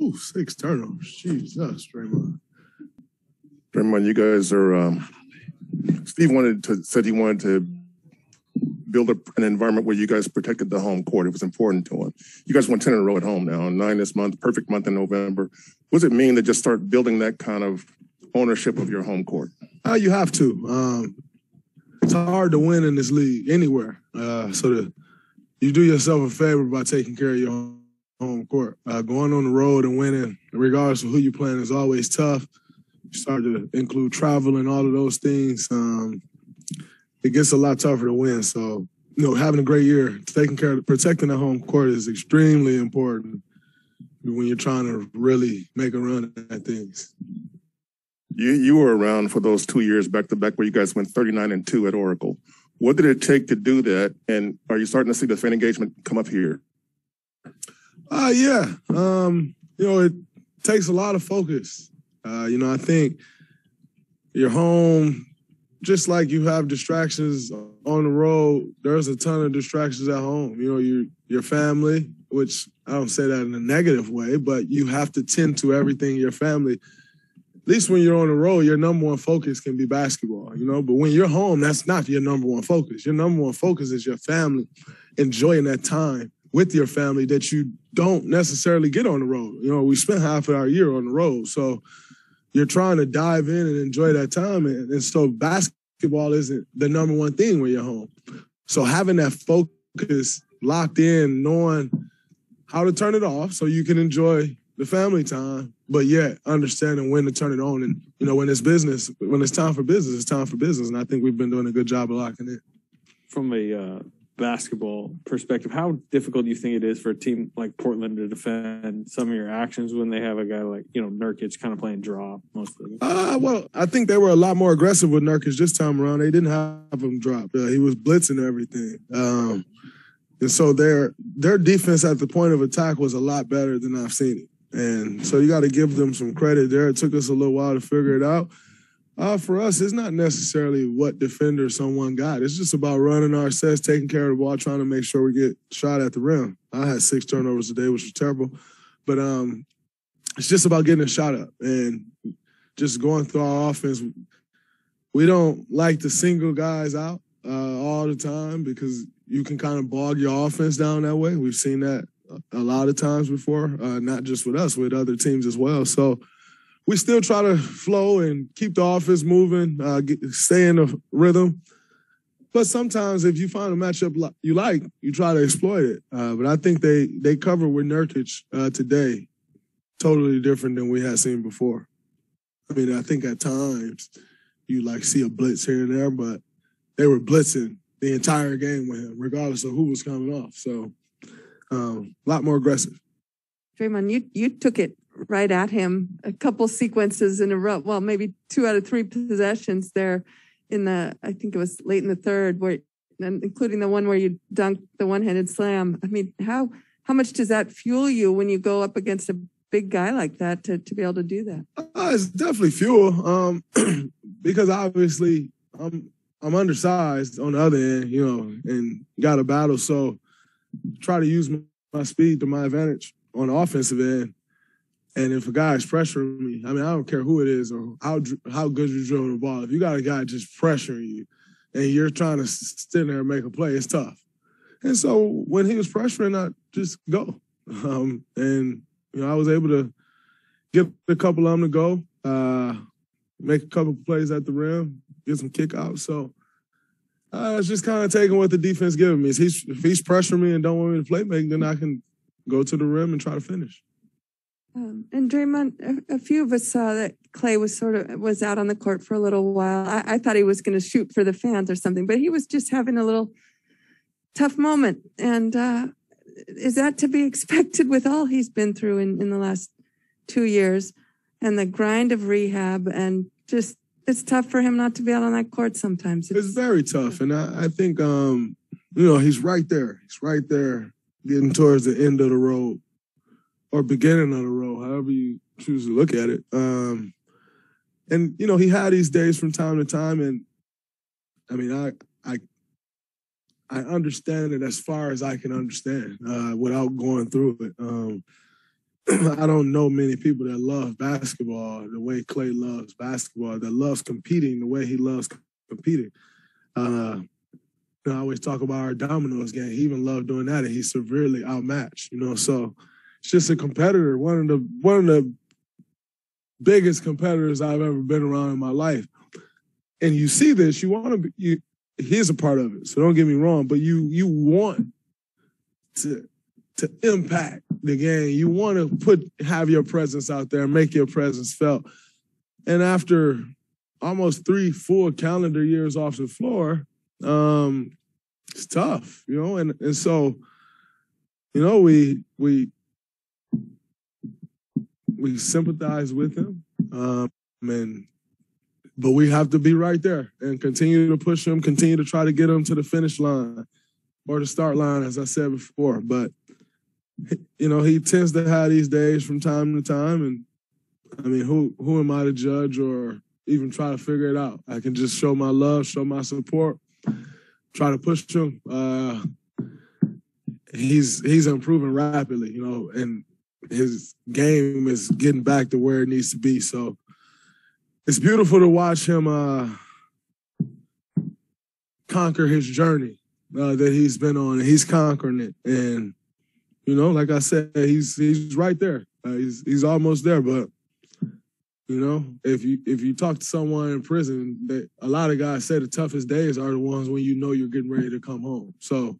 Ooh, 6 turnovers. Jesus, Draymond. Draymond, you guys are. Steve said he wanted to build an environment where you guys protected the home court. It was important to him. You guys won 10 in a row at home now, 9 this month, perfect month in November. What does it mean to just start building that kind of ownership of your home court? You have to. It's hard to win in this league anywhere. You do yourself a favor by taking care of your home court. Going on the road and winning, regardless of who you're playing, is always tough. You start to include travel and all of those things. It gets a lot tougher to win. So, having a great year, protecting the home court is extremely important when you're trying to really make a run at things. You were around for those 2 years back-to-back where you guys went 39-2 at Oracle. What did it take to do that? And are you starting to see the fan engagement come up here? Yeah. It takes a lot of focus. I think you're home, just like you have distractions on the road, there's a ton of distractions at home. Your family, which I don't say that in a negative way, but you have to tend to everything your family. At least when you're on the road, your number one focus can be basketball, but when you're home, that's not your number one focus. Your number one focus is your family, enjoying that time with your family that you don't necessarily get on the road. We spent half of our year on the road, so you're trying to dive in and enjoy that time. And so basketball isn't the number one thing when you're home. So having that focus locked in, knowing how to turn it off so you can enjoy the family time, but yet understanding when to turn it on. And, when it's business, when it's time for business, it's time for business. And I think we've been doing a good job of locking it. From a basketball perspective, how difficult do you think it is for a team like Portland to defend some of your actions when they have a guy like, Nurkic kind of playing drop mostly? Well, I think they were a lot more aggressive with Nurkic this time around. They didn't have him drop. He was blitzing everything. And so their defense at the point of attack was a lot better than I've seen it. And so you got to give them some credit there. It took us a little while to figure it out. For us, it's not necessarily what defender someone got. It's just about running our sets, taking care of the ball, trying to make sure we get shot at the rim. I had 6 turnovers today, which was terrible. But it's just about getting a shot up and just going through our offense. We don't like to single guys out all the time because you can kind of bog your offense down that way. We've seen that a lot of times before, not just with us, with other teams as well. So we still try to flow and keep the offense moving, stay in the rhythm. But sometimes if you find a matchup you like, you try to exploit it. But I think they covered with Nurkic today totally different than we had seen before. I mean, I think at times you see a blitz here and there, but they were blitzing the entire game with him, regardless of who was coming off. So a lot more aggressive. Draymond, you took it right at him a couple sequences in a row. Well, maybe 2 out of 3 possessions there I think it was late in the third, including the one where you dunked the one-handed slam. I mean, how much does that fuel you when you go up against a big guy like that to be able to do that? It's definitely fuel because obviously I'm undersized on the other end, and got a battle. So try to use my speed to my advantage on the offensive end. And if a guy is pressuring me, I don't care who it is or how good you're dribbling the ball. If you got a guy just pressuring you and you're trying to stand there and make a play, it's tough. And so when he was pressuring, I just go. I was able to get a couple of them to go, make a couple of plays at the rim, get some kickouts. So it's just kind of taking what the defense giving me. If he's pressuring me and don't want me to play make, then I can go to the rim and try to finish. And Draymond, a few of us saw that Klay was out on the court for a little while. I thought he was going to shoot for the fans or something, but he was just having a little tough moment. And is that to be expected with all he's been through in the last 2 years and the grind of rehab and just it's tough for him not to be out on that court sometimes. It's very tough. And I think, he's right there. He's right there getting towards the end of the road. Or beginning of the road, however you choose to look at it. He had these days from time to time, and I understand it as far as I can understand without going through it. I don't know many people that love basketball the way Clay loves basketball, that loves competing the way he loves competing. I always talk about our dominoes game. He even loved doing that, and he's severely outmatched. So it's just a competitor, one of the biggest competitors I've ever been around in my life. And you see this, you want to be. He's a part of it, so don't get me wrong. But you want to impact the game. You want to have your presence out there, make your presence felt. And after almost 3 full calendar years off the floor, it's tough, and so, we sympathize with him, but we have to be right there and continue to push him, continue to try to get him to the finish line or the start line, as I said before. But he tends to have these days from time to time, and I mean, who am I to judge or even try to figure it out? I can just show my love, show my support, try to push him. He's improving rapidly, and his game is getting back to where it needs to be. So it's beautiful to watch him conquer his journey that he's been on, and he's conquering it. And like I said, he's right there. He's almost there, but. If you talk to someone in prison, a lot of guys say the toughest days are the ones when you're getting ready to come home. So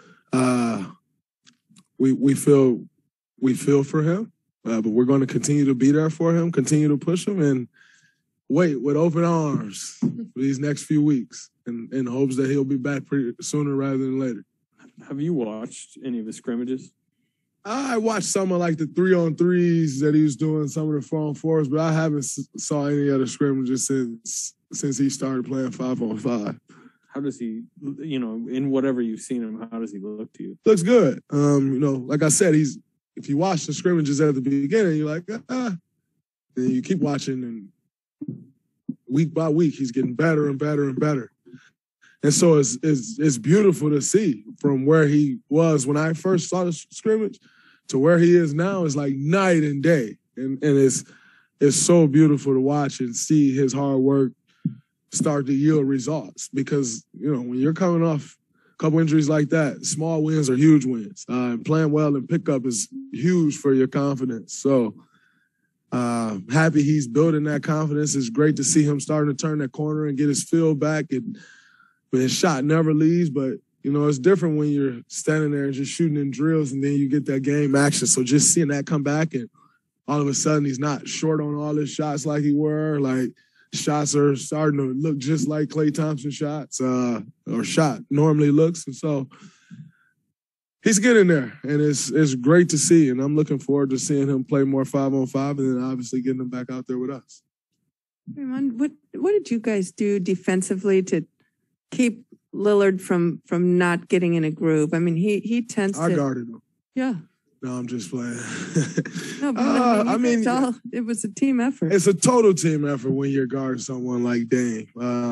we feel for him, but we're going to continue to be there for him, continue to push him, and wait with open arms for these next few weeks, in hopes that he'll be back sooner rather than later. Have you watched any of his scrimmages? I watched some of the 3-on-3s that he was doing, some of the 4-on-4s, but I haven't saw any other scrimmages since he started playing 5-on-5. How does he, in whatever you've seen him, how does he look to you? Looks good. Like I said, if you watch the scrimmages at the beginning, you're like, then you keep watching, and week by week, he's getting better and better and better. And so it's beautiful to see from where he was when I first saw the scrimmage to where he is now is like night and day. And it's so beautiful to watch and see his hard work start to yield results. Because, when you're coming off a couple injuries like that, small wins are huge wins. Playing well and pickup is huge for your confidence. So happy he's building that confidence. It's great to see him starting to turn that corner and get his feel back. His shot never leaves, but, it's different when you're standing there and just shooting in drills and then you get that game action. So just seeing that come back and all of a sudden he's not short on all his shots like he were. Like, shots are starting to look just like Klay Thompson shots or shot normally looks. And so he's getting there, and it's great to see. And I'm looking forward to seeing him play more 5-on-5 and then obviously getting him back out there with us. Raymond, what did you guys do defensively to keep Lillard from not getting in a groove? I mean, he tends to. I guarded him. Yeah. No, I'm just playing. No, but it was a team effort. It's a total team effort when you're guarding someone like Dame.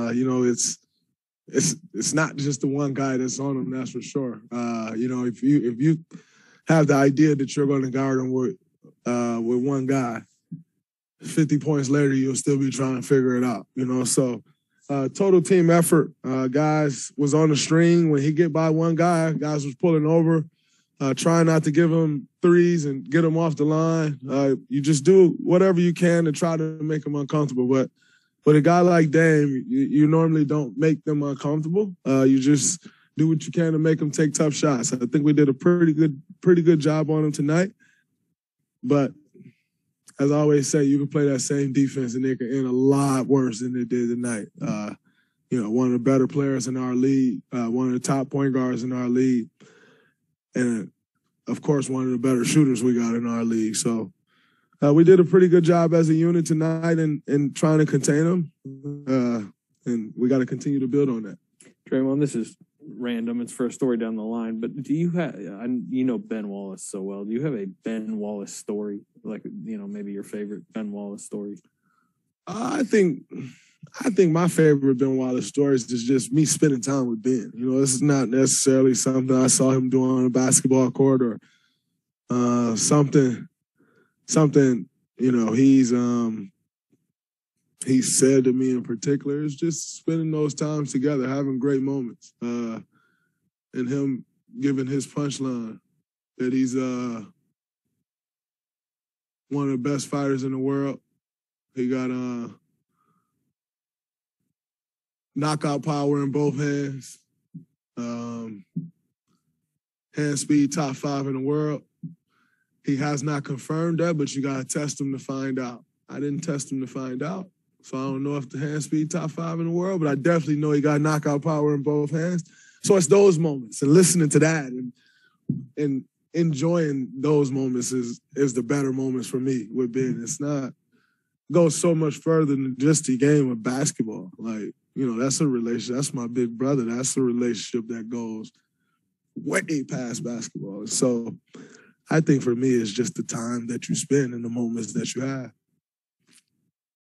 It's not just the one guy that's on him, that's for sure. If you have the idea that you're going to guard him with one guy, 50 points later, you'll still be trying to figure it out. So. Total team effort. Guys was on the string. When he get by one guy, guys was pulling over, trying not to give him threes and get him off the line. You just do whatever you can to try to make him uncomfortable. But with a guy like Dame, you normally don't make them uncomfortable. You just do what you can to make them take tough shots. I think we did a pretty good job on him tonight. But as I always say, you can play that same defense and they can end a lot worse than they did tonight. One of the better players in our league, one of the top point guards in our league, and of course, one of the better shooters we got in our league. So we did a pretty good job as a unit tonight in trying to contain them, and we got to continue to build on that. Draymond, this is random. It's for a story down the line, but do you have, Ben Wallace so well. Do you have a Ben Wallace story? Like, maybe your favorite Ben Wallace story? I think my favorite Ben Wallace stories is just me spending time with Ben. This is not necessarily something I saw him doing on a basketball court or something something, he said to me in particular is just spending those times together, having great moments, and him giving his punchline that he's one of the best fighters in the world. He got knockout power in both hands, hand speed top 5 in the world. He has not confirmed that, but you got to test him to find out. I didn't test him to find out, so I don't know if the hand speed top 5 in the world, but I definitely know he got knockout power in both hands. So it's those moments, and listening to that and enjoying those moments is the better moments for me with Ben. It's not goes so much further than just the game of basketball. Like, that's a relationship. That's my big brother. That's a relationship that goes way past basketball. So I think for me, it's just the time that you spend and the moments that you have.